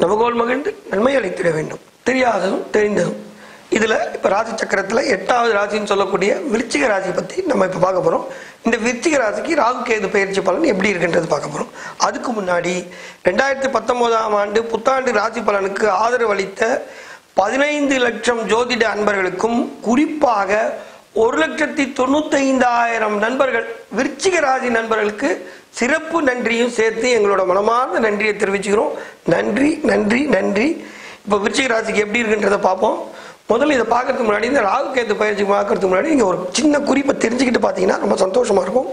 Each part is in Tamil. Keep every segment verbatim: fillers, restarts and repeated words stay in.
நவகோள் மகிழ்ந்து நன்மை அளித்திட வேண்டும். தெரியாததும் தெரிந்ததும். இதுல இப்ப ராசி சக்கரத்துல எட்டாவது ராசின்னு சொல்லக்கூடிய விருச்சிக ராசி பத்தி நம்ம இப்ப பார்க்க போறோம். இந்த விருச்சிக ராசிக்கு ராகு கேது பயிற்சி பலன் எப்படி இருக்குன்றது பார்க்க போறோம். அதுக்கு முன்னாடி ரெண்டாயிரத்தி பத்தொன்பதாம் ஆண்டு புத்தாண்டு ராசி பலனுக்கு ஆதரவு அளித்த பதினைந்து லட்சம் ஜோதிட அன்பர்களுக்கும் குறிப்பாக ஒரு லட்சத்தி தொண்ணூத்தி ஐந்தாயிரம் நண்பர்கள் விருச்சிக ராசி நண்பர்களுக்கு சிறப்பு நன்றியும் சேர்த்து எங்களோட மனமார்ந்த நன்றியை தெரிவிச்சுக்கிறோம். நன்றி நன்றி நன்றி. இப்ப விருச்சிக ராசிக்கு எப்படி இருக்குன்றத பார்ப்போம். முதல்ல இதை பார்க்கறதுக்கு முன்னாடி இந்த ராகு கேது பயிற்சி பார்க்கறதுக்கு முன்னாடி நீங்க ஒரு சின்ன குறிப்பை தெரிஞ்சுக்கிட்டு பார்த்தீங்கன்னா ரொம்ப சந்தோஷமா இருக்கும்.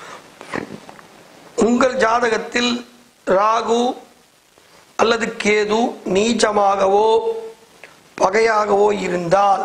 உங்கள் ஜாதகத்தில் ராகு அல்லது கேது நீச்சமாகவோ பகையாகவோ இருந்தால்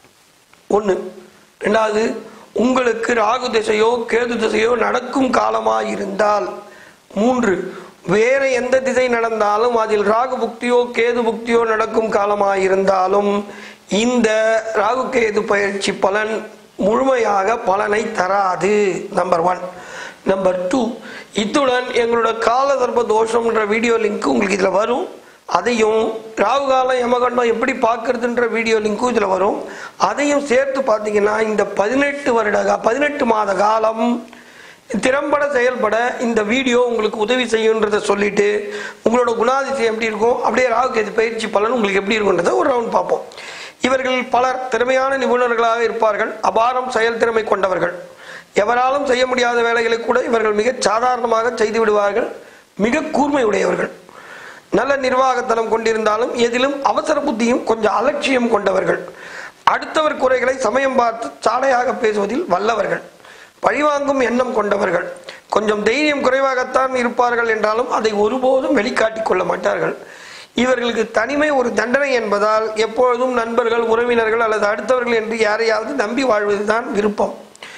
ஒன்று. ரெண்டாவது, உங்களுக்கு ராகு திசையோ கேது திசையோ நடக்கும் காலமா இருந்தால். மூன்று, வேற எந்த திசை நடந்தாலும் அதில் ராகு புக்தியோ கேது புக்தியோ நடக்கும் காலமா இருந்தாலும் இந்த ராகு கேது பயிற்சி பலன் முழுமையாக பலனை தராது. Number one. நம்பர் டூ, இத்துடன் எங்களோட கால சர்ப்ப தோஷம்ன்ற வீடியோ லிங்க் உங்களுக்கு இதுல வரும். அதையும் ராகு காலம் யமகண்டம் எப்படி பார்க்கறதுன்ற வீடியோ லிங்க்கும் இதுல வரும். அதையும் சேர்த்து பார்த்தீங்கன்னா இந்த பதினெட்டு வருட பதினெட்டு மாத காலம் திறம்பட செயல்பட இந்த வீடியோ உங்களுக்கு உதவி செய்யுன்றதை சொல்லிட்டு உங்களோட குணாதிசயம் எப்படி இருக்கும், அப்படியே ராகு கேது பயிற்சி பலன் உங்களுக்கு எப்படி இருக்குன்றதை ஒரு ரவுண்ட் பார்ப்போம். இவர்கள் பலர் திறமையான நிபுணர்களாக இருப்பார்கள். அபாரம் செயல் திறமை கொண்டவர்கள். எவராலும் செய்ய முடியாத வேலைகளை கூட இவர்கள் மிக சாதாரணமாக செய்து விடுவார்கள். மிக கூர்மை உடையவர்கள். நல்ல நிர்வாகத்தனம் கொண்டிருந்தாலும் எதிலும் அவசர புத்தியும் கொஞ்சம் அலட்சியம் கொண்டவர்கள். அடுத்தவர் குறைகளை சமயம் பார்த்து சாடையாக பேசுவதில் வல்லவர்கள். பழிவாங்கும் எண்ணம் கொண்டவர்கள். கொஞ்சம் தைரியம் குறைவாகத்தான் இருப்பார்கள் என்றாலும் அதை ஒருபோதும் வெளிக்காட்டிக் கொள்ள மாட்டார்கள். இவர்களுக்கு தனிமை ஒரு தண்டனை என்பதால் எப்பொழுதும் நண்பர்கள், உறவினர்கள் அல்லது அடுத்தவர்கள் என்று யாரையாவது நம்பி வாழ்வதுதான் விருப்பம்.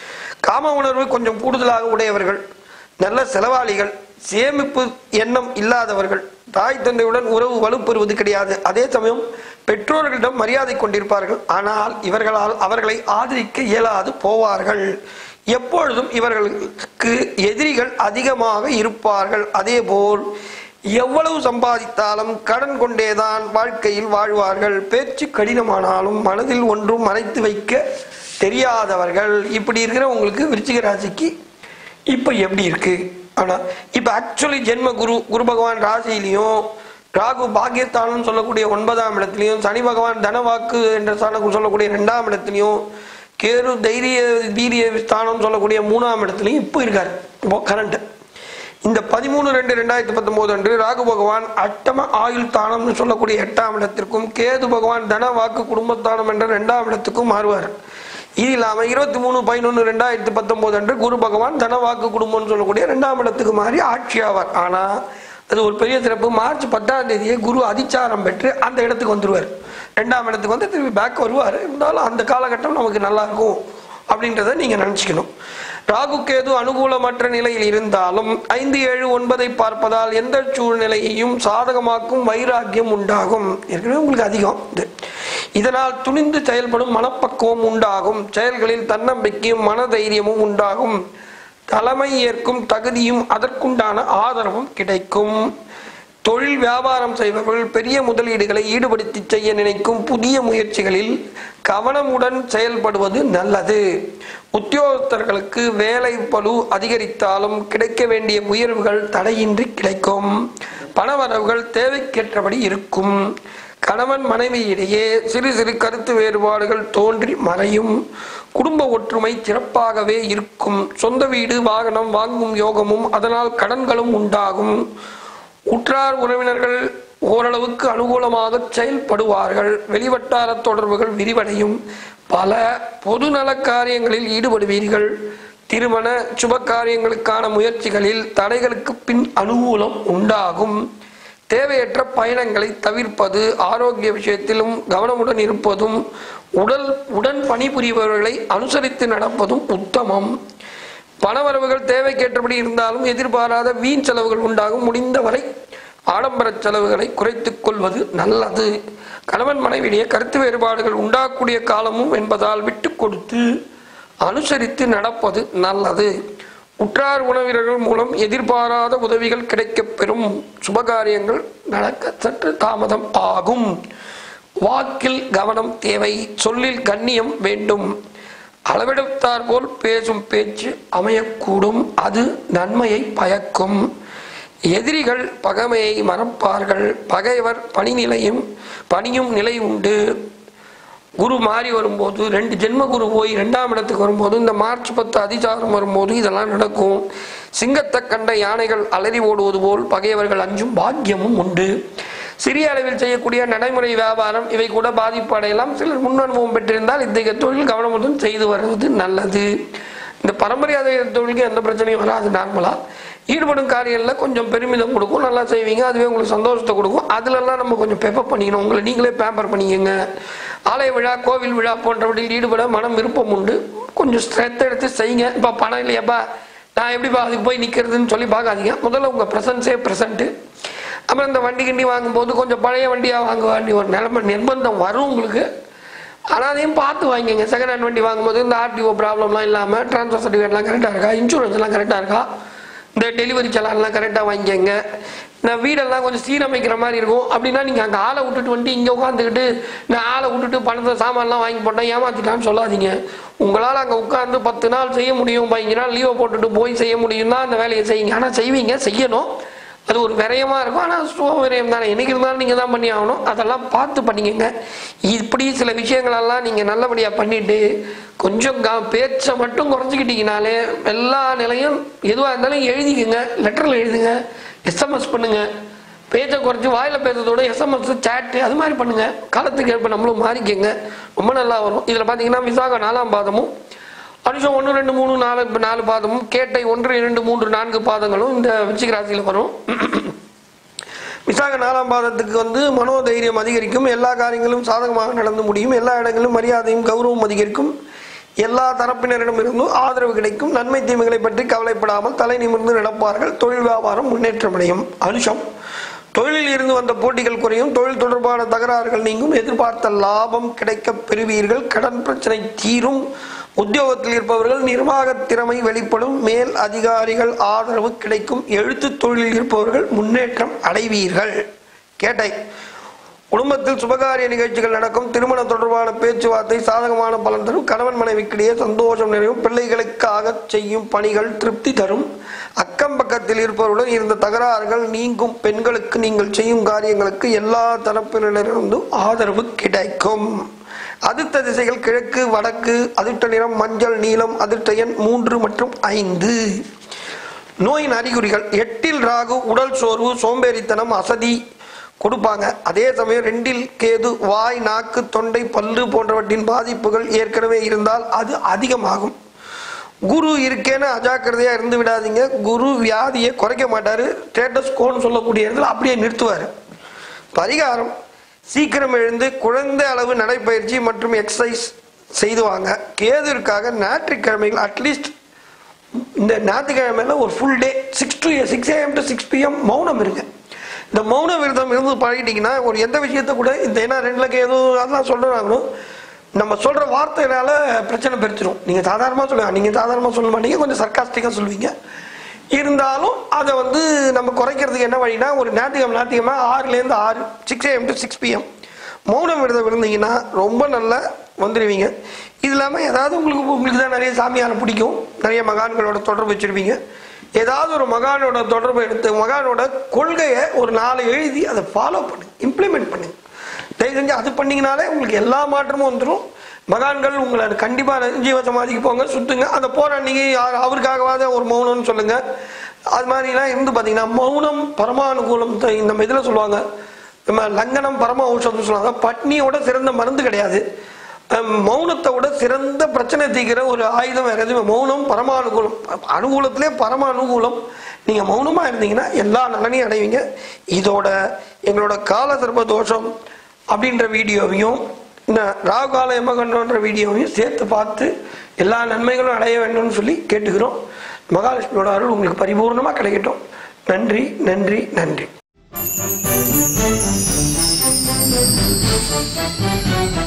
காம உணர்வு கொஞ்சம் கூடுதலாக உடையவர்கள். நல்ல செலவாளிகள். சேமிப்பு எண்ணம் இல்லாதவர்கள். தாய் தந்தையுடன் உறவு வலுப்பெறுவது கிடையாது. அதே சமயம் பெற்றோர்களிடம் மரியாதை கொண்டிருப்பார்கள். ஆனால் இவர்களால் அவர்களை ஆதரிக்க இயலாது போவார்கள். எப்பொழுதும் இவர்களுக்கு எதிரிகள் அதிகமாக இருப்பார்கள். அதே போல் எவ்வளவு சம்பாதித்தாலும் கடன் கொண்டேதான் வாழ்க்கையில் வாழ்வார்கள். பேச்சு கடினமானாலும் மனதில் ஒன்றும் மறைத்து வைக்க தெரியாதவர்கள். இப்படி இருக்கிற உங்களுக்கு விருச்சிக ராசிக்கு இப்ப எப்படி இருக்கு? ஆனா இப்ப ஆக்சுவலி ஜென்ம குரு குரு பகவான் ராசியிலையும் ராகு பாக்கியஸ்தானம் சொல்லக்கூடிய ஒன்பதாம் இடத்திலையும் சனி பகவான் தனவாக்கு என்ற ஸ்தானம் சொல்லக்கூடிய இரண்டாம் இடத்திலையும் கேரு தைரிய வீரிய ஸ்தானம் சொல்லக்கூடிய மூணாம் இடத்துலையும் இப்போ இருக்காரு. இப்போ கரண்ட் இந்த பதிமூணு ரெண்டு ரெண்டாயிரத்தி பத்தொன்பது அன்று ராகு பகவான் அட்டம ஆயுள் தானம்னு சொல்லக்கூடிய எட்டாம் இடத்திற்கும் கேது பகவான் தன வாக்கு குடும்பஸ்தானம் என்ற இரண்டாம் இடத்துக்கும் மாறுவார். இது இல்லாம இருபத்தி மூணு பதினொன்னு ரெண்டாயிரத்தி பத்தொன்பது அன்று குரு பகவான் தன வாக்கு குடும்பம்னு சொல்லக்கூடிய இரண்டாம் இடத்துக்கு மாறி ஆட்சி ஆவார். ஆனா அது ஒரு பெரிய சிறப்பு. மார்ச் பத்தாம் தேதியே குரு அதிச்சாரம் பெற்று அந்த இடத்துக்கு வந்துருவார். ரெண்டாம் இடத்துக்கு வந்து திரும்பி பேக் வருவார். இருந்தாலும் அந்த காலகட்டம் நமக்கு நல்லா இருக்கும் அப்படின்றத நீங்க நினைச்சுக்கணும். ராகு கேது அனுகூலமற்ற நிலையில் இருந்தாலும் ஐந்து ஏழு ஒன்பதை பார்ப்பதால் எந்த சூழ்நிலையையும் சாதகமாக்கும் வைராக்கியம் உண்டாகும். ஏற்கனவே உங்களுக்கு அதிகம் இது. இதனால் துணிந்து செயல்படும் மனப்பக்குவம் உண்டாகும். செயல்களில் தன்னம்பிக்கையும் மனதைரியமும் உண்டாகும். தலைமை ஏற்கும் தகுதியும் அதற்குண்டான ஆதரவும் கிடைக்கும். தொழில் வியாபாரம் செய்பவர்கள் பெரிய முதலீடுகளை ஈடுபடுத்தி செய்ய நினைக்கும் புதிய முயற்சிகளில் கவனமுடன் செயல்படுவது நல்லது. உத்தியோகஸ்தர்களுக்கு வேலை பளு அதிகரித்தாலும் கிடைக்க வேண்டிய உயர்வுகள் தடையின்றி கிடைக்கும். பணவரவுகள் தேவைக்கேற்றபடி இருக்கும். கணவன் மனைவியிடையே சிறு சிறு கருத்து வேறுபாடுகள் தோன்றி மறையும். குடும்ப ஒற்றுமை சிறப்பாகவே இருக்கும். சொந்த வீடு வாகனம் வாங்கும் யோகமும் அதனால் கடன்களும் உண்டாகும். உற்றார் உறவினர்கள் ஓரளவுக்கு அனுகூலமாக செயல்படுவார்கள். வெளிவட்டார தொடர்புகள் விரிவடையும். பல பொது நல காரியங்களில் ஈடுபடுவீர்கள். திருமண சுப காரியங்களுக்கான முயற்சிகளில் தடைகளுக்கு பின் அனுகூலம் உண்டாகும். தேவையற்ற பயணங்களை தவிர்ப்பது, ஆரோக்கிய விஷயத்திலும் கவனமுடன் இருப்பதும், உடல் உடன் பணிபுரிபவர்களை அனுசரித்து நடப்பதும் உத்தமம். பணவரவுகள் தேவைக்கேற்றபடி இருந்தாலும் எதிர்பாராத வீண் செலவுகள் உண்டாகும். முடிந்தவரை ஆடம்பர செலவுகளை குறைத்துக் கொள்வது நல்லது. கணவன் மனைவியிடையே கருத்து வேறுபாடுகள் உண்டாகக்கூடிய காலமும் என்பதால் விட்டு கொடுத்து அனுசரித்து நடப்பது நல்லது. உற்றார் உறவினர்கள் மூலம் எதிர்பாராத உதவிகள் கிடைக்கப்பெறும். சுபகாரியங்கள் நடக்க சற்று தாமதம் ஆகும். வாக்கில் கவனம் தேவை. சொல்லில் கண்ணியம் வேண்டும். அளவெடுத்தார் போல் பேசும் பேச்சு அமையக்கூடும். அது நன்மையை பயக்கும். எதிரிகள் பகைமையை மறப்பார்கள். பகைவர் பணி நிலையும் பணியும் நிலை உண்டு. குரு மாறி வரும்போது, ரெண்டு ஜென்ம குரு போய் ரெண்டாம் இடத்துக்கு வரும்போது, இந்த மார்ச் பத்து அதிசாரம் வரும்போது இதெல்லாம் நடக்கும். சிங்கத்தை கண்ட யானைகள் அலறி ஓடுவது போல் பகையவர்கள் அஞ்சும் பாக்கியமும் உண்டு. சிறிய அளவில் செய்யக்கூடிய நடைமுறை வியாபாரம் இவை கூட பாதிப்பு அடையலாம். சிலர் முன் அனுபவம் பெற்றிருந்தால் இத்தகைய தொழில் கவனமுடன் செய்து வருவது நல்லது. இந்த பரம்பரை தொழிலுக்கு எந்த பிரச்சனையும் வராது. நார்மலாக ஈடுபடும் காரியங்களில் கொஞ்சம் பெருமிதம் கொடுக்கும், நல்லா செய்வீங்க, அதுவே உங்களுக்கு சந்தோஷத்தை கொடுக்கும். அதுலலாம் நம்ம கொஞ்சம் பெப்பர் பண்ணிக்கணும், உங்களை நீங்களே பேம்பர் பண்ணிக்கங்க. ஆலய விழா, கோவில் விழா போன்றவற்றில் ஈடுபட மனம் விருப்பம் உண்டு. கொஞ்சம் ஸ்ட்ரென்த் எடுத்து செய்யுங்க. இப்போ பணம் இல்லையாப்பா, நான் எப்படிப்பா அதுக்கு போய் நிற்கிறதுன்னு சொல்லி பார்க்காதீங்க. முதல்ல உங்கள் ப்ரெசன்ஸே ப்ரெசண்ட்டு. அப்புறம் இந்த வண்டி கிண்டி வாங்கும்போது கொஞ்சம் பழைய வண்டியாக வாங்க வேண்டிய ஒரு நிலைமை நிர்பந்தம் வரும் உங்களுக்கு. ஆனால் அதையும் பார்த்து வாங்கிங்க. செகண்ட் ஹேண்ட் வண்டி வாங்கும்போது இந்த ஆர்டிஓ ப்ராப்ளம்லாம் இல்லாமல், டிரான்ஸ்ஃபர் சர்டிஃபிகேட்லாம் கரெக்டாக இருக்கா, இன்சூரன்ஸ்லாம் கரெக்டாக இருக்கா, இந்த டெலிவரி செலான்லாம் கரெக்டாக வாங்கிக்கங்க. நான் வீடெல்லாம் கொஞ்சம் சீரமைக்கிற மாதிரி இருக்கும் அப்படின்னா நீங்கள் அங்கே ஆளை விட்டுட்டு வந்துட்டு இங்கே உட்காந்துக்கிட்டு நான் ஆளை விட்டுட்டு பணத்தை சாமான்லாம் வாங்கி போட்டேன் ஏமாற்றிட்டான்னு சொல்லாதீங்க. உங்களால் அங்கே உட்காந்து பத்து நாள் செய்ய முடியும், பதினஞ்சு நாள் லீவை போட்டுட்டு போய் செய்ய முடியும்னா அந்த வேலையை செய்யுங்க. ஆனால் செய்வீங்க, செய்யணும். அது ஒரு விரயமாக இருக்கும். ஆனால் சுக விரயம் தானே, என்னைக்கு இருந்தாலும் நீங்கள் தான் பண்ணி ஆகணும். அதெல்லாம் பார்த்து பண்ணிக்கங்க. இப்படி சில விஷயங்களெல்லாம் நீங்கள் நல்லபடியாக பண்ணிவிட்டு கொஞ்சம் க பேச்சை மட்டும் குறைச்சிக்கிட்டீங்கனாலே எல்லா நிலையும் எதுவாக இருந்தாலும் எழுதிக்கங்க. லெட்டரில் எழுதுங்க, எஸ்எம்எஸ் பண்ணுங்க. பேச்சை குறைச்சி வாயில் பேசுறதோட எஸ்எம்எஸ் சேட்டு அது மாதிரி பண்ணுங்க. காலத்துக்கு ஏற்ப நம்மளும் மாறிக்கங்க, ரொம்ப நல்லா வரும். இதில் பார்த்தீங்கன்னா விசாக நாலாம் பாதமும், அனுஷம் ஒன்று ரெண்டு மூணு நாலு நாலு பாதமும், கேட்டை ஒன்று இரண்டு மூன்று நான்கு பாதங்களும் இந்த விருச்சிக ராசியில் வரும். விசாக நாலாம் பாதத்துக்கு வந்து மனோதைரியம் அதிகரிக்கும். எல்லா காரியங்களும் சாதகமாக நடந்து முடியும். எல்லா இடங்களிலும் மரியாதையும் கௌரவம் அதிகரிக்கும். எல்லா தரப்பினரிடம் இருந்தும் ஆதரவு கிடைக்கும். நன்மை தீமைகளை பற்றி கவலைப்படாமல் தலை நிமிர்ந்து நடப்பார்கள். தொழில் வியாபாரம் முன்னேற்றமடையும். அனுஷம் தொழிலில் இருந்து வந்த போட்டிகள் குறையும். தொழில் தொடர்பான தகராறுகள் நீங்கும். எதிர்பார்த்த லாபம் கிடைக்க பெறுவீர்கள். கடன் பிரச்சனை தீரும். உத்தியோகத்தில் இருப்பவர்கள் நிர்வாக திறமை வெளிப்படும். மேல் அதிகாரிகள் ஆதரவு கிடைக்கும். எழுத்து தொழிலில் இருப்பவர்கள் முன்னேற்றம் அடைவீர்கள். கேட்டை குடும்பத்தில் சுபகாரிய நிகழ்ச்சிகள் நடக்கும். திருமணம் தொடர்பான பேச்சுவார்த்தை சாதகமான பலன் தரும். கணவன் மனைவிக்கிடையே சந்தோஷம் நிறையும். பிள்ளைகளுக்காக செய்யும் பணிகள் திருப்தி தரும். அக்கம் பக்கத்தில் இருப்பவருடன் இருந்த தகராறுகள் நீங்கும். பெண்களுக்கு நீங்கள் செய்யும் காரியங்களுக்கு எல்லா தரப்பினரிலிருந்தும் ஆதரவு கிடைக்கும். அதிர்ஷ்ட திசைகள் கிழக்கு வடக்கு. அதிர்ஷ்ட நிறம் மஞ்சள் நீலம். அதிர்ஷ்ட எண் மூன்று மற்றும் ஐந்து. நோயின் அறிகுறிகள். எட்டில் ராகு உடல் சோர்வு, சோம்பேறித்தனம், அசதி கொடுப்பாங்க. அதே சமயம் ரெண்டில் கேது வாய், நாக்கு, தொண்டை, பல்லு போன்றவற்றின் பாதிப்புகள் ஏற்கனவே இருந்தால் அது அதிகமாகும். குரு இருக்கேன்னு அஜாக்கிரதையா இருந்து விடாதீங்க. குரு வியாதியை குறைக்க மாட்டாரு, ஸ்டேட்டஸ் கோன்னு சொல்லக்கூடிய இடத்துல அப்படியே நிறுத்துவார். பரிகாரம்: சீக்கிரம் எழுந்து குழந்தை அளவு நடைப்பயிற்சி மற்றும் எக்ஸசைஸ் செய்துவாங்க. கேதுவிற்காக ஞாயிற்றுக்கிழமைகள் அட்லீஸ்ட் இந்த ஞாயிற்றுக்கிழமையில ஒரு full day six to six AM to six PM மௌனம் இருங்க. இந்த மௌன விரதம் இருந்து பழகிட்டீங்கன்னா ஒரு எந்த விஷயத்த கூட இந்த ஏன்னா ரெண்டுல கேது அதெல்லாம் சொல்றாங்களோ நம்ம சொல்ற வார்த்தையினால பிரச்சனை பெருச்சிடும். நீங்க சாதாரணமாக சொல்லுங்க, நீங்க சாதாரணமாக சொல்ல மாட்டீங்க, கொஞ்சம் சர்க்காஸ்டிக்கா சொல்லுவீங்க. இருந்தாலும் அதை வந்து நம்ம குறைக்கிறதுக்கு என்ன வழினா ஒரு ஞாயிற்றுக்கிழமை ஞாயிற்றுக்கிழமை ஆறுலேருந்து ஆறு six AM to six PM மௌனம் விரதம் இருந்தீங்கன்னா ரொம்ப நல்லா வந்துடுவீங்க. இது இல்லாமல் ஏதாவது உங்களுக்கு உங்களுக்கு தான் நிறைய சாமியாரை பிடிக்கும், நிறைய மகான்களோட தொடர்பு வச்சுருப்பீங்க. ஏதாவது ஒரு மகானோட தொடர்பு எடுத்து மகானோட கொள்கையை ஒரு நாலு எழுதி அதை ஃபாலோ பண்ணுங்க, இம்ப்ளிமெண்ட் பண்ணுங்க. தயவு செஞ்சு அது பண்ணிங்கனாலே உங்களுக்கு எல்லா மாற்றமும் வந்துடும். மகான்கள் உங்களை கண்டிப்பாக ஜீவ சமாதிக்கு போங்க, சுத்துங்க. அந்த போற அன்னைக்கு அவருக்காகவாத ஒரு மௌனம்னு சொல்லுங்க. அது மாதிரிலாம் இருந்து பார்த்தீங்கன்னா மௌனம் பரமானுகூலம். நம்ம இதில் சொல்லுவாங்க நம்ம லங்கனம் பரம ஔஷதம் சொல்லுவாங்க. பட்னியோட சிறந்த மருந்து கிடையாது. மௌனத்தை விட சிறந்த பிரச்சனை தீர்க்கிற ஒரு ஆயுதம் வேற எதுவுமே. மௌனம் பரமானுகூலம், அனுகூலத்திலே பரம அனுகூலம். நீங்க மௌனமா இருந்தீங்கன்னா எல்லா நலனையும் அடைவீங்க. இதோட எங்களோட கால சர்ப தோஷம் அப்படின்ற வீடியோவையும் இந்த ராகுகால யமகண்டன்ற வீடியோவையும் சேர்த்து பார்த்து எல்லா நன்மைகளும் அடைய வேண்டும்னு சொல்லி கேட்டுக்கிறோம். மகாலட்சுமியோட அருள் உங்களுக்கு பரிபூர்ணமா கிடைக்கட்டும். நன்றி நன்றி நன்றி.